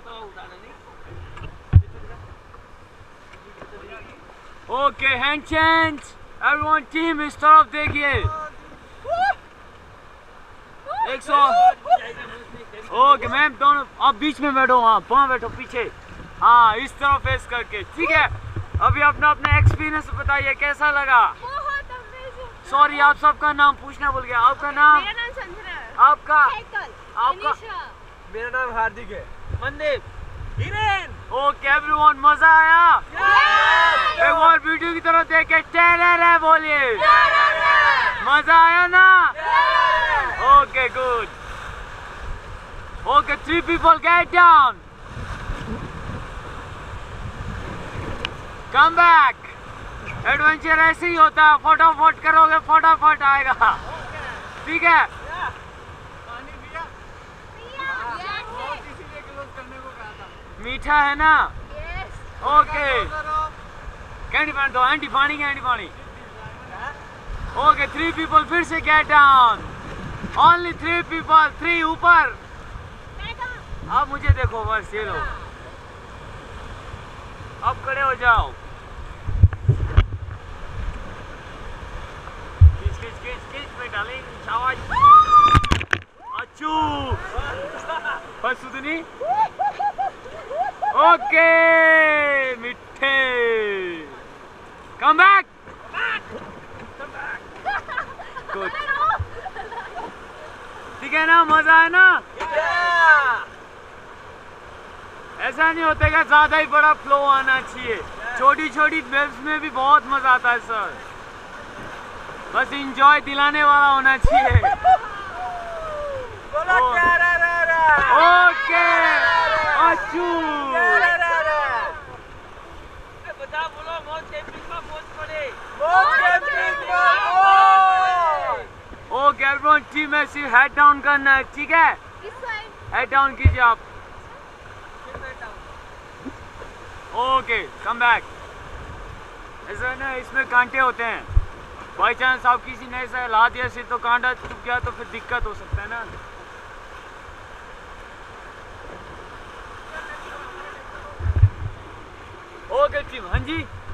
okay hand change everyone team इस तरफ देखिए 100 ओके मैम दोनों आप बीच में बैठो हाँ वहाँ बैठो पीछे हाँ इस तरफ फेस करके ठीक है अभी अपना अपना एक्सपीरियंस बताइए कैसा लगा सॉरी आप सबका नाम पूछना भूल गया आपका नाम मेरा नाम संजना है आपका आपका मेरा नाम हार्दिक है मनदीप हिरेन ओके एवरीवन मजा आया एक और वीडियो की तरफ देख के टेरर है बोलिए मजा आया ना okay good okay 3 people get down come back adventure ऐसे ही होता है फटाफट करोगे फटाफट आएगा ठीक है मीठा है ना ओके कैंडी पानी दो कैंडी पानी ओके 3 people फिर से गेट डाउन ओनली 3 people 3 ऊपर अब मुझे देखो बस ये लो अब खड़े हो जाओ खींच में डालेंगे शाबाश अच्छू बस सुधनी ओके मिठे कम बैक गुड ठीक है ना मजा है ना ऐसा नहीं होता कि ज्यादा ही बड़ा फ्लो आना चाहिए छोटी छोटी वेव्स में भी बहुत मजा आता है सर बस इंजॉय दिलाने वाला होना चाहिए ओके अच्छू ओके एवरीवन टीम में सिर्फ हेड डाउन करना है ठीक है हेड डाउन कीजिए आप ओके कम बैक ऐसा है ना इसमें कांटे होते हैं बाई चांस आप किसी ने ऐसा ला दिया सिर तो कांटा चुप गया तो फिर दिक्कत हो सकता है ना ओके टीम हाँ जी